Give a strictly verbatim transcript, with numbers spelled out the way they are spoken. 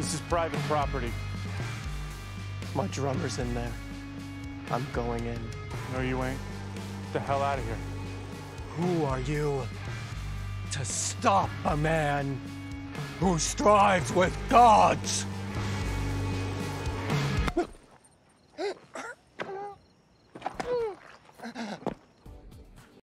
This is private property. My drummer's in there. I'm going in. No, you ain't. Get the hell out of here. Who are you to stop a man who strives with gods?